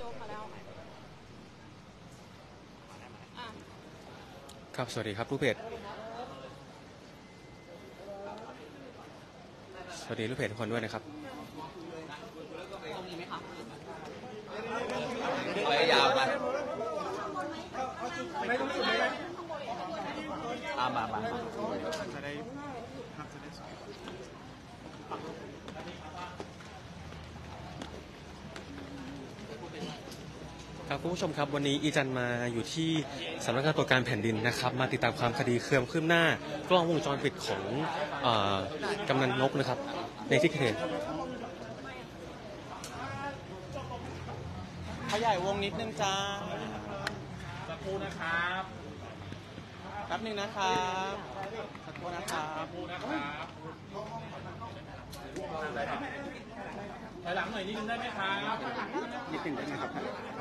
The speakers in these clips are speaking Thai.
จ๊กมาแล้วครับสวัสดีครับลูกเพจสวัสดีลูกเพจทุกคนด้วยนะครับไปยาวมามาจะได้ครับคุณผู้ชมครับวันนี้อีจันมาอยู่ที่สำนักงานตรวจการแผ่นดินนะครับมาติดตามความคดีความคืบหน้ากล้องวงจรปิดของกำนันนกนะครับในที่เกิดเหตุขยายวงนิดนึงจ้าสักครู่นะครับแป๊บนึงนะครับสักครู่นะครับถอยหลังหน่อยนิดนึงได้ไหมครับนิดนึงได้ไหมครับ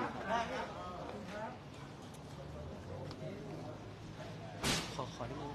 ขอนิดนึง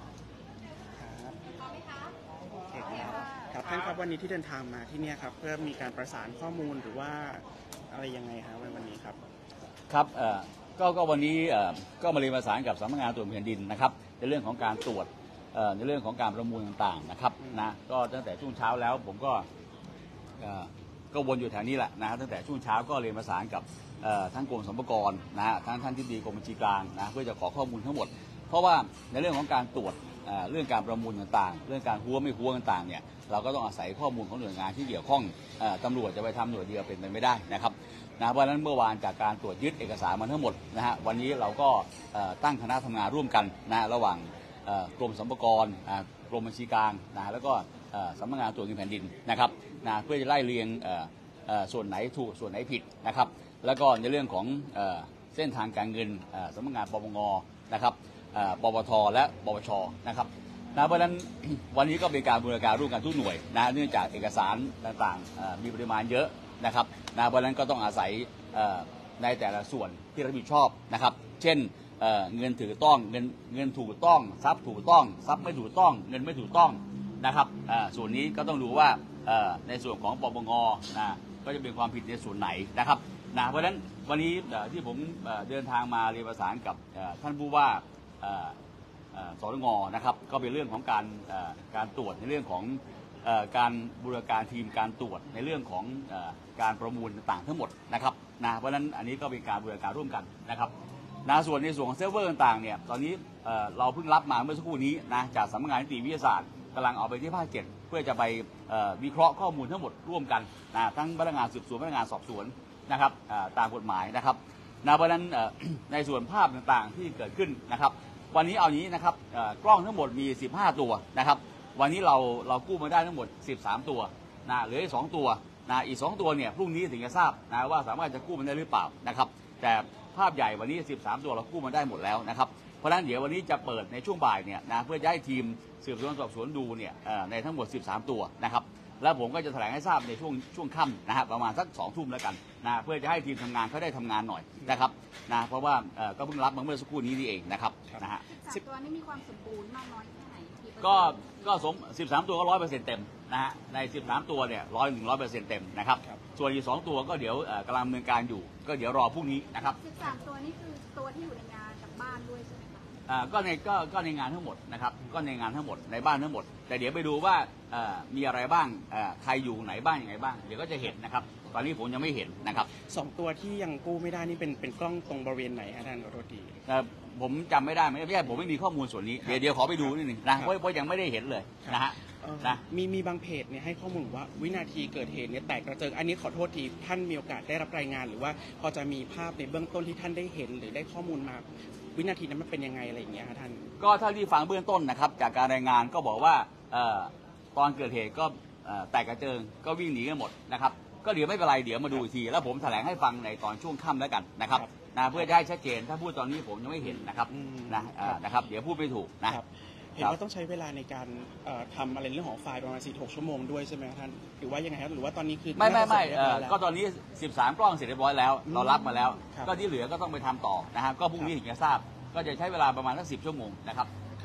ครับท่านครับวันนี้ที่เดินทางมาที่นี่ครับเพื่อมีการประสานข้อมูลหรือว่าอะไรยังไงครับวันนี้ครับครับก็วันนี้ก็มาเรียนประสานกับสำนักงานตรวจแผ่นดินนะครับในเรื่องของการตรวจในเรื่องของการประมูลต่างๆนะครับนะก็ตั้งแต่ช่วงเช้าแล้วผมก็วนอยู่แถวนี้แหละนะตั้งแต่ช่วงเช้าก็เรียนประสานกับทั้งกรมสรรพากรนะฮะทั้งท่านที่ดีกรมบัญชีกลางนะเพื่อจะขอข้อมูลทั้งหมดเพราะว่าในเรื่องของการตรวจเรื่องการประมูลต่างๆเรื่องการหัวไม่หัวต่างๆเนี่ยเราก็ต้องอาศัยข้อมูลของหน่วยงานที่เกี่ยวข้องตำรวจจะไปทำหน่วยเดียวเป็นไปไม่ได้นะครับนะเพราะฉะนั้นเมื่อวานจากการตรวจยึดเอกสารมาทั้งหมดนะฮะวันนี้เราก็ตั้งคณะทำงานร่วมกันนะระหว่างกรมสรรพากรกรมบัญชีกลางนะแล้วก็สำนักงานตรวจเงินแผ่นดินนะครับนะเพื่อจะไล่เรียงส่วนไหนถูกส่วนไหนผิดนะครับแล้วก็ในเรื่องของเส้นทางการเงินสำนักงานปปงนะครับปปทและปปชนะครับนะเพราะฉะนั้นวันนี้ก็เป็นการบูรณาการร่วมกันทุกหน่วยนะเนื่องจากเอกสารต่างๆมีปริมาณเยอะนะครับนะเพราะฉะนั้นก็ต้องอาศัยในแต่ละส่วนที่รับผิดชอบนะครับเช่นเงินถูกต้องเงินถูกต้องทรัพย์ถูกต้องทรัพย์ไม่ถูกต้องเงินไม่ถูกต้องนะครับส่วนนี้ก็ต้องดูว่าในส่วนของปปงนะก็จะเป็นความผิดในส่วนไหนนะครับนะเพราะฉะนั้นวันนี้ที่ผมเดินทางมาเรียนประสานกับท่านผู้ว่าสตงนะครับก็เป็นเรื่องของการตรวจในเรื่องของการบูรณาการทีมการตรวจในเรื่องของการประมูลต่างๆทั้งหมดนะครับนะเพราะฉะนั้นอันนี้ก็เป็นการบูรณาการร่วมกันนะครับนะส่วนในส่วนของเซิร์ฟเวอร์ต่างๆเนี่ยตอนนี้เราเพิ่งรับมาเมื่อสักครู่นี้นะจากสำนักงานนิติวิทยาศาสตร์กำลังเอาไปที่ภาค 7เพื่อจะไปวิเคราะห์ข้อมูลทั้งหมดร่วมกันนะทั้งพนักงานสืบสวนพนักงานสอบสวนนะครับตามกฎหมายนะครับนะเพราะฉะนั้นในส่วนภาพต่างๆที่เกิดขึ้นนะครับวันนี้เอานี้นะครับกล้องทั้งหมดมี15ตัวนะครับวันนี้เรากู้มาได้ทั้งหมด13ตัวนะเหลืออีก2ตัวนะอีก2ตัวเนี่ยพรุ่งนี้ถึงจะทราบนะว่าสามารถจะกู้มันได้หรือเปล่านะครับแต่ภาพใหญ่วันนี้13ตัวเรากู้มาได้หมดแล้วนะครับเพราะฉะนั้นเดี๋ยววันนี้จะเปิดในช่วงบ่ายเนี่ยนะเพื่อจะให้ทีมสืบสวนสอบสวนดูเนี่ยในทั้งหมด13ตัวนะครับแล้วผมก็จะแถลงให้ทราบในช่วงค่ำนะฮะประมาณสัก2 ทุ่มแล้วกันนะเพื่อจะให้ทีมทำงานเขาได้ทำงานหน่อยนะครับนะเพราะว่าก็เพิ่งรับมาเมื่อสักครู่นี้นี่เองนะครับนะฮะ 13 ตัวนี้มีความสมบูรณ์มากน้อยแค่ไหนก็13 ตัวก็100%เต็มนะฮะใน13ตัวเนี่ย100%เต็มนะครับส่วนอีก2ตัวก็เดี๋ยวกำลังดำเนินการอยู่ก็เดี๋ยวรอพรุ่งนี้นะครับ 13 ตัวนี้คือตัวที่อยู่ในงานกับบ้านด้วยใช่ไหมคะก็ในงานทั้งหมดนะครับก็ในงานทั้งหมดในบ้านทั้งหมดแต่เดี๋ยวไปดูว่ามีอะไรบ้างใครอยู่ไหนบ้างยังไงบ้างเดี๋ยวก็จะเห็นนะครับตอนนี้ผมยังไม่เห็นนะครับ 2ตัวที่ยังกู้ไม่ได้นี่เป็นกล้องตรงบริเวณไหนฮะท่านขอโทษทีผมจำไม่ได้ไม่ใช่ผมไม่มีข้อมูลส่วนนี้เดี๋ยวขอไปดูนิดนึงนะเพราะยังไม่ได้เห็นเลยนะฮะนะมีบางเพจเนี่ยให้ข้อมูลว่าวินาทีเกิดเหตุเนี่ยแตกกระเจิงอันนี้ขอโทษทีท่านมีโอกาสได้รับรายงานหรือว่าพอจะมีภาพในเบื้องต้นที่ท่านได้เห็นหรือได้ข้อมูลมาวินาทีนั้นมันเป็นยังไงอะไรอย่างเงี้ยท่านก็เท่าที่ฟังเบื้องต้นนะครับจากการรายงานก็บอกว่าตอนเกิดเหตุก็แตกกระเจิงก็วิ่งหนีกันหมดนะครับก็เดี๋ยวไม่เป็นไรเดี๋ยวมาดูอีกทีแล้วผมแถลงให้ฟังในตอนช่วงค่ำแล้วกันนะครับนะเพื่อให้ชัดเจนถ้าพูดตอนนี้ผมยังไม่เห็นนะครับนะครับเดี๋ยวพูดไม่ถูกนะเห็นว่าต้องใช้เวลาในการทำอะไรเรื่องของไฟล์ประมาณ4-6 ชั่วโมงด้วยใช่ไหมท่านหรือว่ายังไงครับหรือว่าตอนนี้คือไม่ก็ตอนนี้13 กล้องเสร็จเรียบร้อยแล้วเรารับมาแล้วก็ที่เหลือก็ต้องไปทำต่อนะฮะก็พรุ่งนี้ถึงจะทราบก็จะใช้เวลาประมาณสัก10 ชั่วโมงนะครับ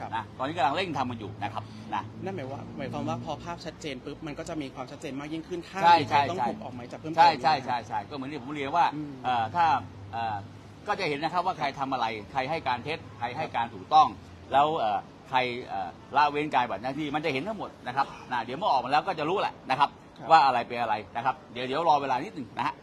นะตอนนี้กำลังเร่งทำมันอยู่นะครับนะนั่นหมายความว่าพอภาพชัดเจนปุ๊บมันก็จะมีความชัดเจนมากยิ่งขึ้นถ้าใช่มีใครต้องถูกออกหมายจับเพิ่มเติมใช่ก็เหมือนที่ผมเรียนว่าถ้าก็จะเห็นนะครับว่าใครทำอะไรใครให้การเท็จใครให้การถูกต้องแล้วใครละเว้นการปฏิบัติหน้าที่มันจะเห็นทั้งหมดนะครับนะเดี๋ยวเมื่อออกมาแล้วก็จะรู้แหละนะครับว่าอะไรเป็นอะไรนะครับเดี๋ยวรอเวลานิดหนึ่งนะฮะ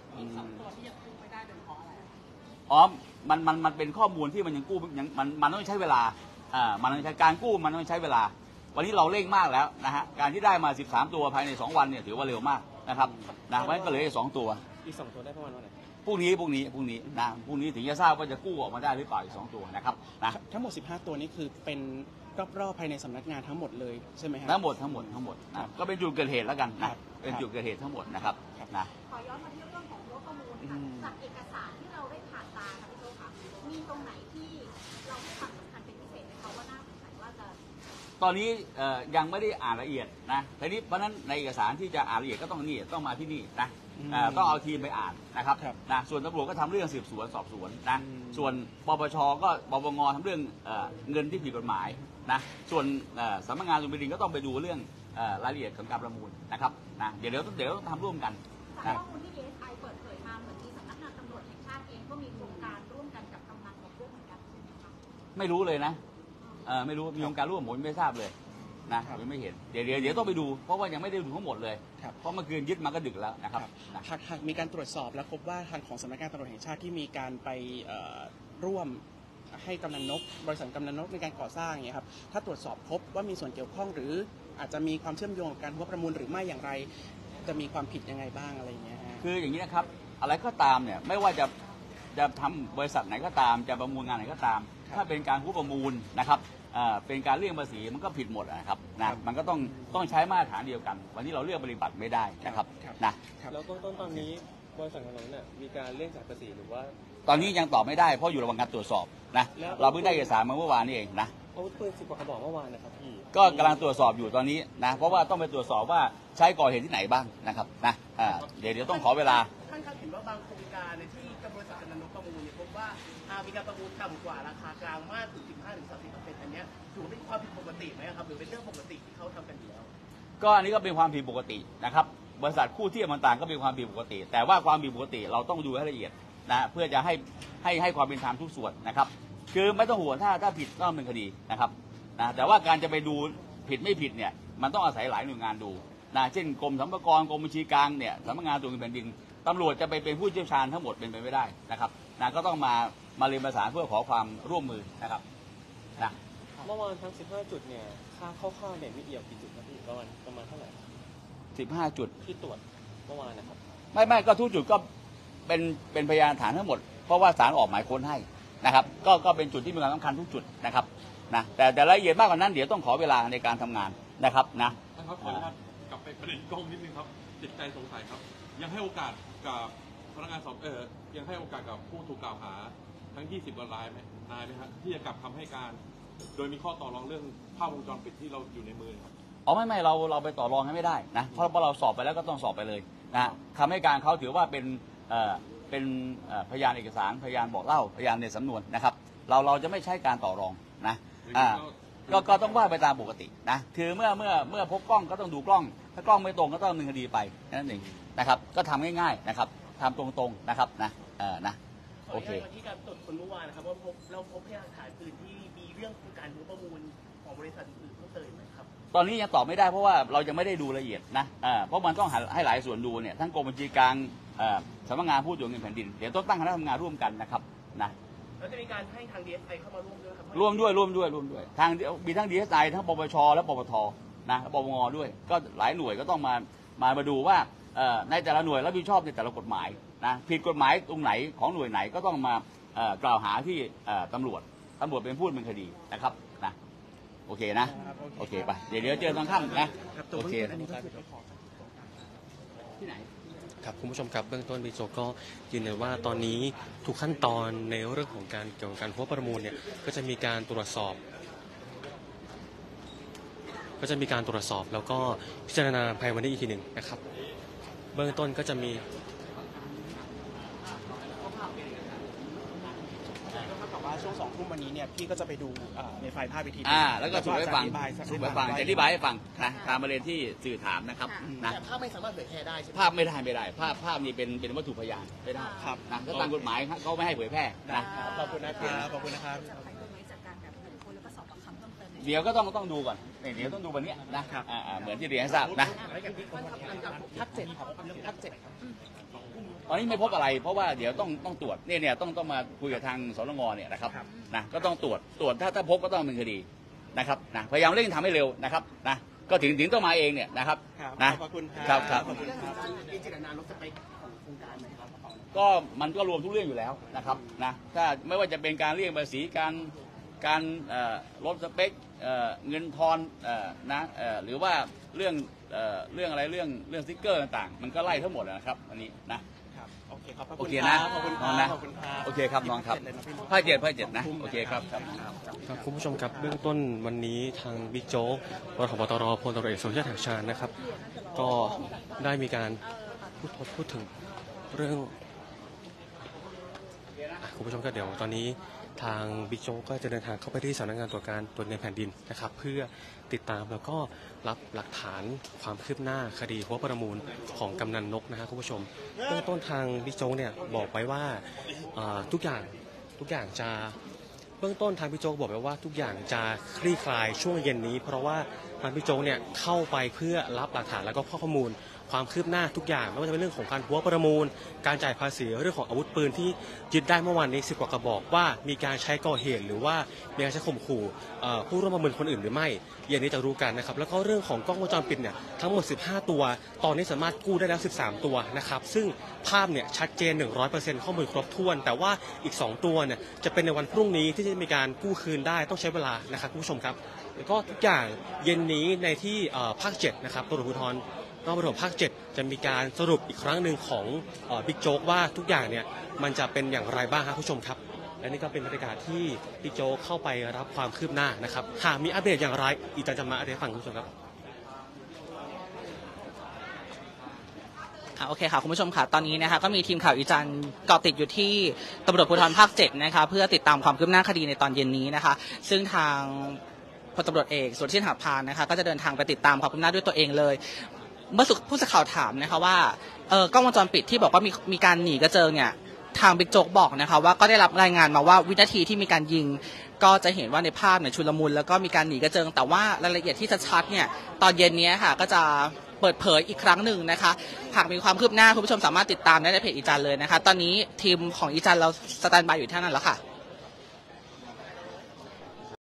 อ๋อมันเป็นข้อมูลที่มันยังกู้ยังมันต้องใช้เวลามันต้องใช้การกู้มันต้องใช้เวลาวันนี้เราเร่งมากแล้วนะฮะการที่ได้มา13ตัวภายใน2วันเนี่ยถือว่าเร็วมากนะครับนะเพราะฉะนั้นก็เหลืออีก2ตัวอีก2ตัวได้ประมาณวันไหนพรุ่งนี้นะพรุ่งนี้ถึงจะทราบว่าจะกู้ออกมาได้หรือเปล่าอีก2ตัวนะครับนะทั้งหมด15ตัวนี้คือเป็นรอบๆภายในสำนักงานทั้งหมดเลยใช่ไหมครับทั้งหมดนะก็เป็นจุดเกิดเหตุแล้วกันนะเป็นจุดเกิดเหตุทั้งหมดนะครับนะขอย้อนมาที่เรื่องของข้อมูลค่ะจากเอกสารที่เราได้ผ่านตาค่ะพี่โจค่ะมีตรงไหนที่เราให้ความสำคัญเป็นพิเศษไหมคะว่าน่าสงสัยว่าจะตอนนี้ยังไม่ได้อ่านละเอียดนะทีนี้เพราะนั้นในเอกสารที่จะอ่านละเอียดก็ต้องมาที่นี่นะต้องเอาทีมไปอ่านนะครับนะส่วนตำรวจก็ทำเรื่องสืบสวนสอบสวนนะส่วนปปชก็ปปงทำเรื่องเงินที่ผิดกฎหมายนะส่วนสำนักงานสุรินทร์ก็ต้องไปดูเรื่องรายละเอียดของการประมูลนะครับนะเดี๋ยวต้องทำร่วมกันข้อมูลที่ DSI เปิดเผยมาเหมือนที่สำนักงานตำรวจแห่งชาติเองก็มีโครงการร่วมกันกับกำนันกับพวกเหมือนกันใช่ไหมคะไม่รู้เลยนะไม่รู้มีโครงการร่วมผมไม่ทราบเลยนะผมไม่เห็นเดี๋ยวต้องไปดูเพราะว่ายังไม่ได้ดูทั้งหมดเลยเพราะเมื่อคืนยึดมาก็ดึกแล้วนะครับหากมีการตรวจสอบแล้วพบว่าทางของสำนักงานตำรวจแห่งชาติที่มีการไปร่วมให้กำนันนกบริษัทกำนันนกในการก่อสร้างอย่างเงี้ยครับถ้าตรวจสอบพบว่ามีส่วนเกี่ยวข้องหรืออาจจะมีความเชื่อมโยงกับการหัวประมูลหรือไม่อย่างไรจะมีความผิดยังไงบ้างอะไรอย่างเงี้ยคืออย่างนี้นะครับอะไรก็ตามเนี่ยไม่ว่าจะทำบริษัทไหนก็ตามจะประมูลงานไหนก็ตามถ้าเป็นการหัวประมูลนะครับเป็นการเลี่ยงภาษีมันก็ผิดหมดนะครับนะมันก็ต้องใช้มาตรฐานเดียวกันวันนี้เราเลือกปฏิบัติไม่ได้นะครับนะแล้วตอนนี้บริษัทของเราเนี่ยมีการเลี่ยงจ่ายภาษีหรือว่าตอนนี้ยังตอบไม่ได้เพราะอยู่ระหว่างการตรวจสอบนะเราเพิ่งได้เอกสารมาเมื่อวานนี้เองนะอาวุธปืน10 กว่ากระบอกเมื่อวานนะครับพี่ก็กำลังตรวจสอบอยู่ตอนนี้นะเพราะว่าต้องไปตรวจสอบว่าใช้ก่อเหตุที่ไหนบ้างนะครับนะเดี๋ยวต้องขอเวลาท่านครับเห็นว่าบางโครงการในที่บริษัทกำนันนกประมูลเนี่ยพบว่ามีการประมูลต่ำกว่าราคากลางมากถึง 15-30% อันนี้ถือว่าเป็นความผิดปกติไหมครับหรือเป็นเรื่องปกติที่เขาทำกันอยู่แล้วก็อันนี้ก็เป็นความผิดปกตินะครับบริษัทคู่เทียบต่างๆก็เป็นความผิดปกติแต่ว่าความผิดปกติเราต้องดูให้ละเอียดนะเพื่อจะให้ความเป็นธรรมทุกส่วนนะครับคือไม่ต้องห่วงถ้าผิดต้องดำเนินคดีนะครับนะแต่ว่าการจะไปดูผิดไม่ผิดเนี่ยมันต้องอาศัยหลายหน่วยงานดูนะเช่นกรมสรรพากรกรมบัญชีกลางเนี่ยสำนักงานตรวจเงินแผ่นดินตำรวจจะไปเป็นผู้เชี่ยวชาญทั้งหมดเป็นไปไม่ได้นะครับนะก็ต้องมาเรียนประสานเพื่อขอความร่วมมือนะครับนะเมื่อวานทั้ง15 จุดเนี่ยค่าเข้าเนี่ยมีเอี่ยวกี่จุดครับพี่ประมาณเท่าไหร่ 15 จุดที่ตรวจเมื่อวานนะครับไม่ก็ทุกจุดก็เป็นพยานฐานทั้งหมดเพราะว่าศาลออกหมายค้นให้นะครับก็เป็นจุดที่มีความสำคัญทุกจุดนะครับนะแต่รายละเอียดมากกว่านั้นเดี๋ยวต้องขอเวลาในการทำงานนะครับนะท่านครับขออนุญาตกลับไปประเด็นกล้องนิดนึงครับติดใจสงสัยครับยังให้โอกาสกับพนักงานสอบยังให้โอกาสกับผู้ถูกกล่าวหาทั้ง20 กว่านายไหมครับที่จะกลับคำให้การโดยมีข้อต่อรองเรื่องภาพวงจรปิดที่เราอยู่ในมือครับไม่เราไปต่อรองให้ไม่ได้นะเพราะเราสอบไปแล้วก็ต้องสอบไปเลยนะคำให้การเขาถือว่าเป็นพยานเอกสารพยานบอกเล่าพยานในสำนวนนะครับเราจะไม่ใช้การต่อรองนะก็ต้องว่าไปตามปกตินะคือเมื่อพบกล้องก็ต้องดูกล้องถ้ากล้องไม่ตรงก็ต้องดำเนินคดีไปนั่นเองนะครับก็ทำง่ายๆนะครับทำตรงๆนะครับนะโอเคที่การตรวจคนเมื่อวานนะครับว่าเราพบพยานหลักฐานอื่นที่มีเรื่องการหัวประมูลของบริษัทอื่นเพิ่มเติมไหมครับตอนนี้ยังตอบไม่ได้เพราะว่าเรายังไม่ได้ดูละเอียดนะเพราะมันต้องให้หลายส่วนดูเนี่ยทั้งกรมบัญชีกลางสำนักงานผู้ตรวจเงินแผ่นดินเดี๋ยวต้องตั้งคณะทำงานร่วมกันนะครับนะแล้วจะมีการให้ทาง DSI เข้ามาร่วมด้วยครับร่วมด้วยทางมีทั้ง DSI ทั้งปปชและปปทนะปปงด้วยก็หลายหน่วยก็ต้องมาดูว่าในแต่ละหน่วยรับผิดชอบในแต่ละกฎหมายนะผิดกฎหมายตรงไหนของหน่วยไหนก็ต้องมากล่าวหาที่ตำรวจเป็นผู้ดำเนินคดีนะครับนะโอเคนะโอเคไปเดี๋ยวเจอตอนค่ำนะโอเคที่ไหนครับคุณผู้ชมครับเบื้องต้นบิ๊กโจ๊กก็ยืนยันว่าตอนนี้ทุกขั้นตอนในเรื่องของการเกี่ยวกับการหัวประมูลเนี่ยก็จะมีการตรวจสอบแล้วก็พิจารณาภายวันนี้อีกทีหนึ่งนะครับเบื้องต้นก็จะมีช่วง2 ทุ่มวันนี้เนี่ยพี่ก็จะไปดูในไฟล์ภาพอีกทีแล้วก็สรุปให้ฟังสรุปให้ฟังจะอธิบายให้ฟังนะตามประเด็นที่สื่อถามนะครับนะแต่ภาพไม่สามารถเผยแพร่ได้ใช่ไหมภาพไม่ได้ภาพนี้เป็นวัตถุพยานไม่ได้ครับนะก็ตามกฎหมายเขาไม่ให้เผยแพร่นะขอบคุณนะครับขอบคุณนะครับจะไปด้วยไหมจากการแบบบุคคลแล้วก็สอบปากคำเพิ่มเติมเดี๋ยวก็ต้องดูก่อนเดี๋ยวต้องดูวันนี้นะครับ เหมือนที่เรียนให้ทราบนะภาค 7ครับเรื่องภาค 7ครับตอนนี้ไม่พบอะไรเพราะว่าเดี๋ยวต้องตรวจเนี่ยต้องมาคุยกับทางสนงเนี่ยนะครับนะก็ต้องตรวจถ้าพบก็ต้องดำเนินคดีนะครับนะพยายามเร่งทำให้เร็วนะครับนะก็ถึงต้องมาเองเนี่ยนะครับนะขอบคุณครับขอบคุณครับจริงๆนานรถสเปคของโครงการไหมครับก็มันก็รวมทุกเรื่องอยู่แล้วนะครับนะถ้าไม่ว่าจะเป็นการเรียกภาษีการลดสเปคเงินทอนหรือว่าเรื่องอะไรเรื่องสติ๊กเกอร์ต่างๆมันก็ไล่ทั้งหมดนะครับอันนี้นะครับโอเคครับขอบโอคุณเคคนะรับขอบคุณคน้รัอบ งนะขอบคุณครับโอเคครับน้องครับเลยนะพี่น้องภาคเจ็ดนะโอเคครับครับคุณผู้ชมครับเบื้องต้นวันนี้ทางบิ๊กโจ๊กรองผบ.ตร.พลตำรวจเอกสุรเชษฐ์หักพานนะครับก็ได้มีการพูดถึงเรื่องคุณผู้ชมก็เดี๋ยวตอนนี้ทางบิ๊กโจ๊กก็จะเดินทางเข้าไปที่สำนักงานตรวจเงินแผ่นดินนะครับเพื่อติดตามแล้วก็รับหลักฐานความคืบหน้าคดีหัวประมูลของกำนันนกนะครับคุณผู้ชมเบื้องต้นทางบิ๊กโจ๊กเนี่ยบอกไว้ว่าทุกอย่างจะเบื้องต้นทางบิ๊กโจ๊กบอกไว้ว่าทุกอย่างจะคลี่คลายช่วงเย็นนี้เพราะว่าทางบิ๊กโจ๊กเนี่ยเข้าไปเพื่อรับหลักฐานแล้วก็ข้อมูลความคืบหน้าทุกอย่างไม่ว่าจะเป็นเรื่องของการหัวประมูลการจ่ายภาษีเรื่องของอาวุธปืนที่ยึดได้เมื่อวานนี้10 กว่ากระบอกว่ามีการใช้ก่อเหตุหรือว่ามีการใช้ข่มขู่ผู้ร่วมประมูลคนอื่นหรือไม่เย็นนี้จะรู้กันนะครับแล้วก็เรื่องของกล้องวงจรปิดเนี่ยทั้งหมด15 ตัวตอนนี้สามารถกู้ได้แล้ว13 ตัวนะครับซึ่งภาพเนี่ยชัดเจน 100% ข้อมูลครบถ้วนแต่ว่าอีก2ตัวเนี่ยจะเป็นในวันพรุ่งนี้ที่จะมีการกู้คืนได้ต้องใช้เวลานะครับคุณผู้ชมครับแล้วก็ทุกอย่างเย็นนี้ในที่ภาค7นะครับตำรวจภูธรนครปฐมภาค7จะมีการสรุปอีกครั้งหนึ่งของบิ๊กโจ๊กว่าทุกอย่างเนี่ยมันจะเป็นอย่างไรบ้างครับผู้ชมครับและนี่ก็เป็นบรรยากาศที่บิ๊กโจ๊กเข้าไปรับความคืบหน้านะครับหากมีอัปเดตอย่างไรอีกจะมาอัปเดตให้ฟังคุณผู้ชมครับโอเคค่ะคุณผู้ชมค่ะตอนนี้นะคะก็มีทีมข่าวอีจันเกาะติดอยู่ที่ตำรวจภูธรภาค7นะคะเพื่อติดตามความคืบหน้าคดีในตอนเย็นนี้นะคะซึ่งทางพลตำรวจเอกสุรเชษฐ์หักพานนะคะก็จะเดินทางไปติดตามความคืบหน้าด้วยตัวเองเลยเมื่อผู้สื่อข่าวถามนะคะว่ากล้องวงจรปิดที่บอกว่ามีการหนีกระเจิงเนี่ยทางบิ๊กโจ๊กบอกนะคะว่าก็ได้รับรายงานมาว่าวินาทีที่มีการยิงก็จะเห็นว่าในภาพเนี่ยชุลมุนแล้วก็มีการหนีกระเจิงแต่ว่ารายละเอียดที่ชัดๆเนี่ยตอนเย็นนี้ค่ะก็จะเปิดเผยอีกครั้งหนึ่งนะคะหากมีความคืบหน้าคุณผู้ชมสามารถติดตามได้ในเพจอีจันเลยนะคะตอนนี้ทีมของอีจันเราสแตนบายอยู่ที่นั่นแล้วค่ะ